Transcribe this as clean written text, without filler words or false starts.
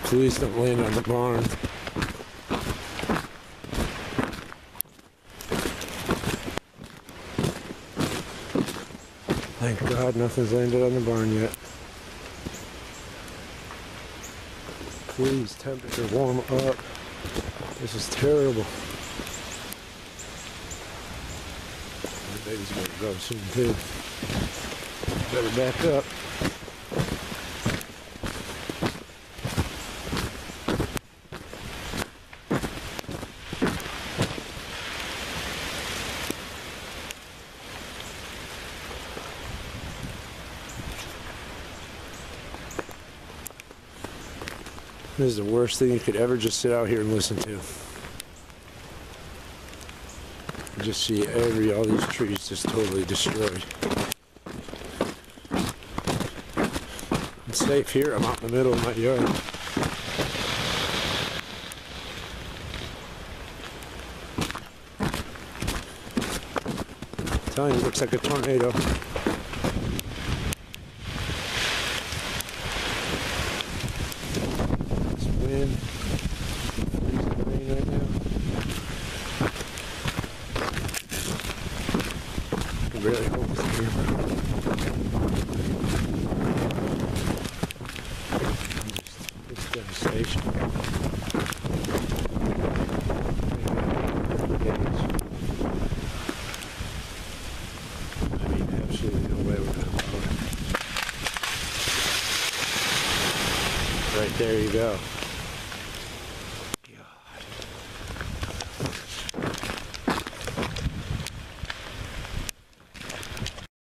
Please don't land on the barn. Thank God nothing's landed on the barn yet. Please, temperature warm up. This is terrible. My baby's gonna go soon too. Better back up. This is the worst thing you could ever just sit out here and listen to. You just see all these trees just totally destroyed. I'm safe here. I'm out in the middle of my yard. I'm telling you, it looks like a tornado. Wind, freezing rain right now. I can barely hold this camera. It's devastation. I mean, absolutely no way we're going to power it. Right there you go.